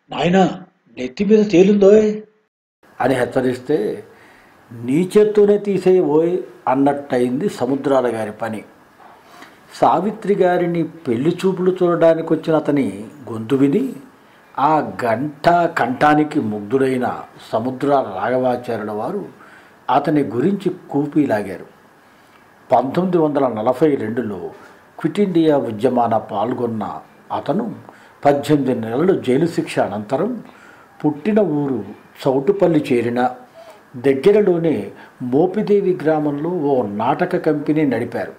నాయనా, నెత్తి మీద తేలుందోయ్ అని హెచ్చరిస్తే, నీ చేత్తోనే తీసేయబోయ్ అన్నట్టయింది సముద్రాల గారి పని. సావిత్రి గారిని పెళ్లి చూపులు చూడడానికి వచ్చిన అతని గొంతు విని ఆ కంఠానికి ముగ్ధుడైన సముద్రాల రాఘవాచార్యుల వారు అతని గురించి కూపీలాగారు. 1942లో క్విట్ ఇండియా ఉద్యమాన పాల్గొన్న అతను 18 నెలలు జైలు శిక్ష అనంతరం పుట్టిన ఊరు చౌటుపల్లి చేరిన దగ్గరలోనే మోపిదేవి గ్రామంలో ఓ నాటక కంపెనీ నడిపారు.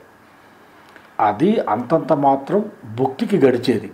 అది అంతంత మాత్రం భుక్తికి గడిచేది.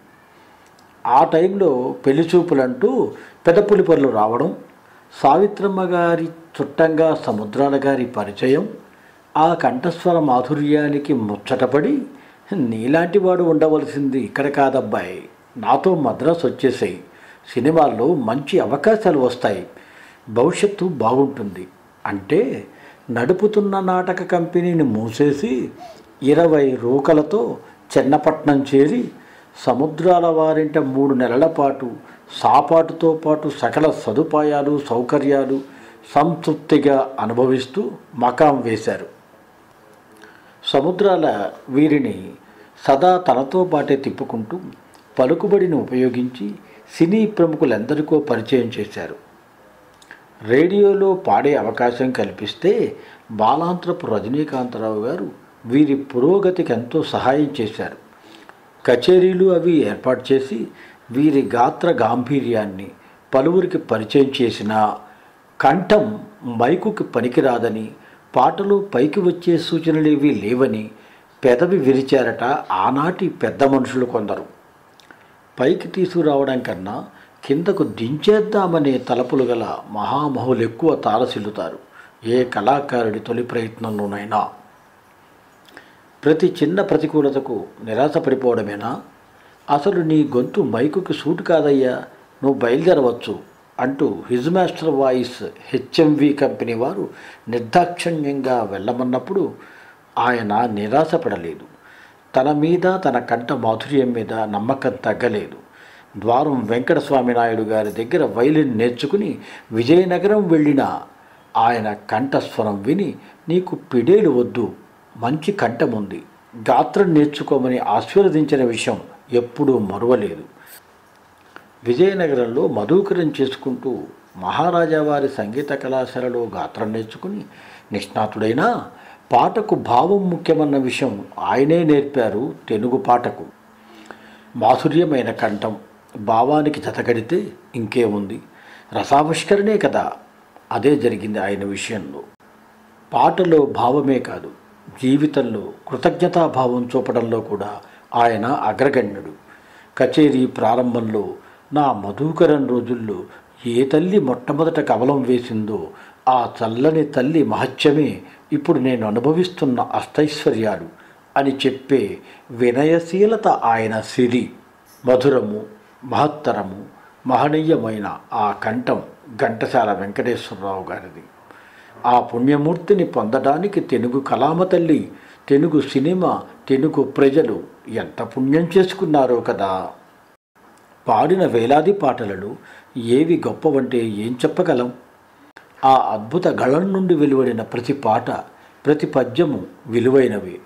ఆ టైంలో పెళ్లి చూపులంటూ పెదపులిపర్లు రావడం, సావిత్రమ్మ గారి చుట్టంగా సముద్రాల గారి పరిచయం, ఆ కంఠస్వర మాధుర్యానికి ముచ్చటపడి, నీలాంటి వాడు ఉండవలసింది ఇక్కడ కాదబ్బాయి, నాతో మద్రాసు వచ్చేసాయి, సినిమాల్లో మంచి అవకాశాలు వస్తాయి, భవిష్యత్తు బాగుంటుంది అంటే నడుపుతున్న నాటక కంపెనీని మూసేసి 20 రూకలతో చెన్నపట్నం చేరి సముద్రాల వారింట 3 నెలల పాటు సాపాటుతో పాటు సకల సదుపాయాలు సౌకర్యాలు సంతృప్తిగా అనుభవిస్తూ మకాం వేశారు. సముద్రాల వీరిని సదా తనతో పాటే తిప్పుకుంటూ పలుకుబడిని ఉపయోగించి సినీ ప్రముఖులందరికో పరిచయం చేశారు. రేడియోలో పాడే అవకాశం కల్పిస్తే బాలాంత్రపు రజనీకాంతరావు గారు వీరి పురోగతికి ఎంతో సహాయం చేశారు. కచేరీలు అవి ఏర్పాటు చేసి వీరి గాత్ర గాంభీర్యాన్ని పలువురికి పరిచయం చేసిన కంఠం మైకుకి పనికిరాదని, పాటలు పైకి వచ్చే సూచనలేవి లేవని పెదవి విరిచారట ఆనాటి పెద్ద మనుషులు కొందరు. పైకి తీసుకురావడం కన్నా కిందకు దించేద్దామనే తలపులు గల మహామహులు ఎక్కువ తారసిల్లుతారు ఏ కళాకారుడి తొలి ప్రయత్నంలోనైనా. ప్రతి చిన్న ప్రతికూలతకు నిరాశపడిపోవడమేనా? అసలు నీ గొంతు మైకుకి సూట్ కాదయ్యా, నువ్వు బయలుదేరవచ్చు అంటూ his master voice HMV company వారు నిర్దాక్షిణ్యంగా వెళ్ళమన్నప్పుడు ఆయన నిరాశపడలేదు. తన మీద తన కంఠ మాధుర్యం మీద నమ్మకం తగ్గలేదు. ద్వారం వెంకటస్వామి నాయుడు గారి దగ్గర వైలిన్ నేర్చుకుని విజయనగరం వెళ్ళిన ఆయన కంఠస్వరం విని, నీకు పిడేలు వద్దు, మంచి కంఠం ఉంది, గాత్రం నేర్చుకోమని ఆశీర్వదించిన విషయం ఎప్పుడూ మరువలేదు. విజయనగరంలో మధుకరం చేసుకుంటూ మహారాజా వారి సంగీత కళాశాలలో గాత్రం నేర్చుకుని నిష్ణాతుడైన పాటకు భావం ముఖ్యమన్న విషయం ఆయనే నేర్పారు తెలుగు పాటకు. మాధుర్యమైన కంఠం భావానికి జతగడితే ఇంకేముంది, రసావిష్కరణే కదా. అదే జరిగింది ఆయన విషయంలో. పాటలో భావమే కాదు, జీవితంలో కృతజ్ఞతాభావం చూపడంలో కూడా ఆయన అగ్రగణ్యుడు. కచేరీ ప్రారంభంలో నా మధుకరం రోజుల్లో ఏ తల్లి మొట్టమొదట కవలం వేసిందో ఆ చల్లని తల్లి మహత్యమే ఇప్పుడు నేను అనుభవిస్తున్న అష్టైశ్వర్యాలు అని చెప్పే వినయశీలత ఆయన సిరి. మధురము, మహత్తరము, మహనీయమైన ఆ కంఠం ఘంటసాల వెంకటేశ్వరరావు గారిది. ఆ పుణ్యమూర్తిని పొందడానికి తెలుగు కళామ తల్లి, తెలుగు సినిమా, తెలుగు ప్రజలు ఎంత పుణ్యం చేసుకున్నారో కదా. పాడిన వేలాది పాటలలో ఏవి గొప్పవంటే ఏం చెప్పగలం? ఆ అద్భుత గళం నుండి వెలువడిన ప్రతి పాట, ప్రతి పద్యము విలువైనవి.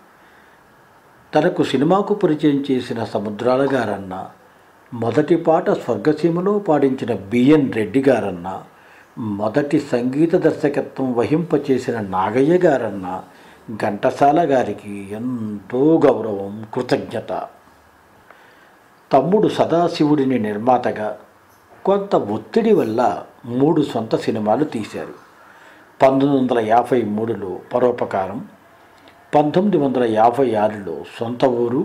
తనకు సినిమాకు పరిచయం చేసిన సముద్రాల గారన్న, మొదటి పాట స్వర్గసీమలో పాడించిన బిఎన్ రెడ్డి గారన్న, మొదటి సంగీత దర్శకత్వం వహింపచేసిన నాగయ్య గారన్న ఘంటసాల గారికి ఎంతో గౌరవం, కృతజ్ఞత. తమ్ముడు సదాశివుడిని నిర్మాతగా కొంత ఒత్తిడి వల్ల 3 సొంత సినిమాలు తీశారు. 1953లో పరోపకారం, 1956లో సొంత ఊరు,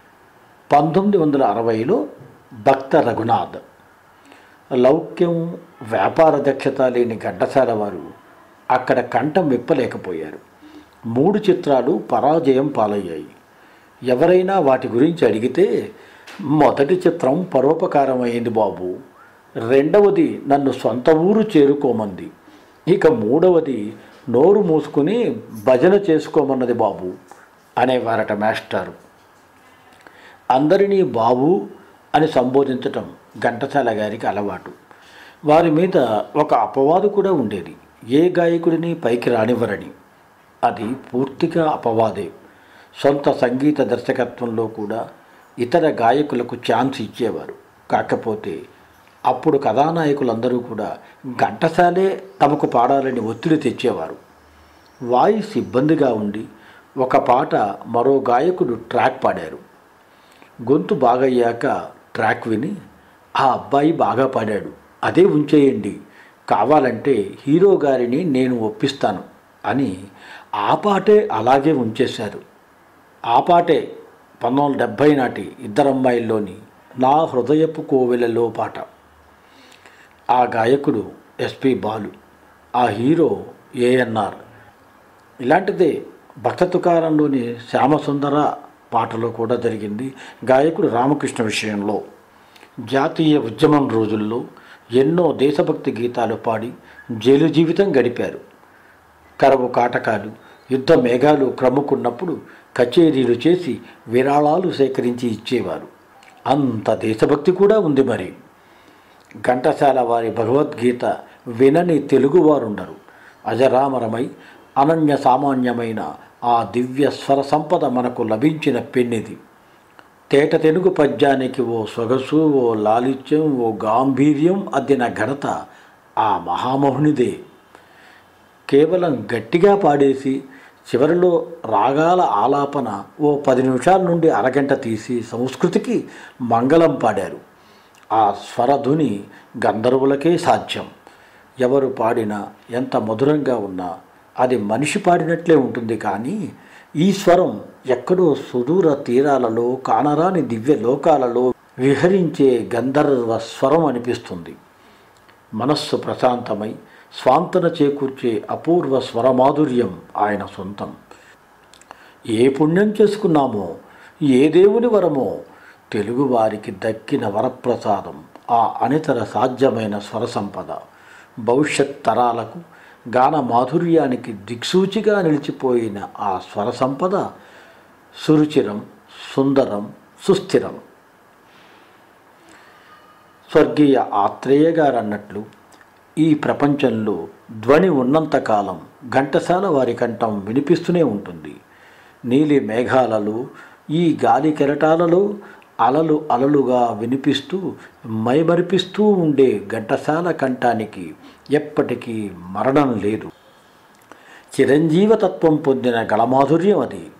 1960లో భక్త రఘునాథ్. లౌక్యం, వ్యాపార దక్షత లేని ఘంటసాల వారు అక్కడ కంఠం విప్పలేకపోయారు. 3 చిత్రాలు పరాజయం పాలయ్యాయి. ఎవరైనా వాటి గురించి అడిగితే, మొదటి చిత్రం పరోపకారం అయింది బాబు, రెండవది నన్ను సొంత ఊరు చేరుకోమంది, ఇక మూడవది నోరు మూసుకుని భజన చేసుకోమన్నది బాబు అనేవారట మాస్టారు. అందరినీ బాబు అని సంబోధించటం ఘంటసాల గారికి అలవాటు. వారి మీద ఒక అపవాదు కూడా ఉండేది, ఏ గాయకుడిని పైకి రానివ్వరని. అది పూర్తిగా అపవాదే. సొంత సంగీత దర్శకత్వంలో కూడా ఇతర గాయకులకు ఛాన్స్ ఇచ్చేవారు. కాకపోతే అప్పుడు కథానాయకులందరూ కూడా ఘంటసాలే తమకు పాడాలని ఒత్తిడి తెచ్చేవారు. వాయిస్ ఇబ్బందిగా ఉండి ఒక పాట మరో గాయకుడు ట్రాక్ పాడారు. గొంతు బాగయ్యాక ట్రాక్ విని ఆ అబ్బాయి బాగా పాడాడు, అదే ఉంచేయండి, కావాలంటే హీరో గారిని నేను ఒప్పిస్తాను అని ఆ పాటే అలాగే ఉంచేశారు. ఆ పాటే 1970 నాటి ఇద్దరమ్మాయిల్లోని నా హృదయపు కోవెలలో పాట. ఆ గాయకుడు ఎస్పి బాలు, ఆ హీరో ఏఎన్ఆర్. ఇలాంటిదే భక్త తుకారంలోని శ్యామసుందర పాటలో కూడా జరిగింది. గాయకుడు రామకృష్ణ విషయంలో జాతీయ ఉద్యమం రోజుల్లో ఎన్నో దేశభక్తి గీతాలు పాడి జైలు జీవితం గడిపారు. కరవు కాటకాలు, యుద్ధ మేఘాలు క్రమ్ముకున్నప్పుడు కచేరీలు చేసి విరాళాలు సేకరించి ఇచ్చేవారు. అంత దేశభక్తి కూడా ఉంది. మరి ఘంటసాల వారి భగవద్గీత వినని తెలుగువారుండరు. అజరామరమై అనన్య సామాన్యమైన ఆ దివ్య స్వర సంపద మనకు లభించిన పెన్నిది. తేట తెలుగు పద్యానికి ఓ సొగసు, ఓ లాలిత్యం, ఓ గాంభీర్యం అద్దిన ఘనత ఆ మహామహునిదే. కేవలం గట్టిగా పాడేసి చివరిలో రాగాల ఆలాపన ఓ 10 నిమిషాల నుండి అరగంట తీసి సంస్కృతికి మంగళం పాడారు. ఆ స్వరధుని గంధర్వులకే సాధ్యం. ఎవరు పాడినా ఎంత మధురంగా ఉన్నా అది మనిషి పాడినట్లే ఉంటుంది. కానీ ఈ స్వరం ఎక్కడో సుదూర తీరాలలో, కానరాని దివ్య లోకాలలో విహరించే గంధర్వ స్వరం అనిపిస్తుంది. మనస్సు ప్రశాంతమై స్వాంతన చేకూర్చే అపూర్వ స్వరమాధుర్యం ఆయన సొంతం. ఏ పుణ్యం చేసుకున్నామో, ఏ దేవుని వరమో తెలుగువారికి దక్కిన వరప్రసాదం ఆ అనితర సాధ్యమైన స్వర సంపద. భవిష్యత్ తరాలకు గాన మాధుర్యానికి దిక్సూచిగా నిలిచిపోయిన ఆ స్వర సంపద సురుచిరం, సుందరం, సుస్థిరం. స్వర్గీయ ఆత్రేయ గారు అన్నట్లు, ఈ ప్రపంచంలో ధ్వని ఉన్నంతకాలం ఘంటసాల వారి కంఠం వినిపిస్తూనే ఉంటుంది. నీలి మేఘాలలో, ఈ గాలి కెరటాలలో అలలు అలలుగా వినిపిస్తూ మైమరిపిస్తూ ఉండే ఘంటసాల కంఠానికి ఎప్పటికీ మరణం లేదు. చిరంజీవతత్వం పొందిన గళమాధుర్యం అది.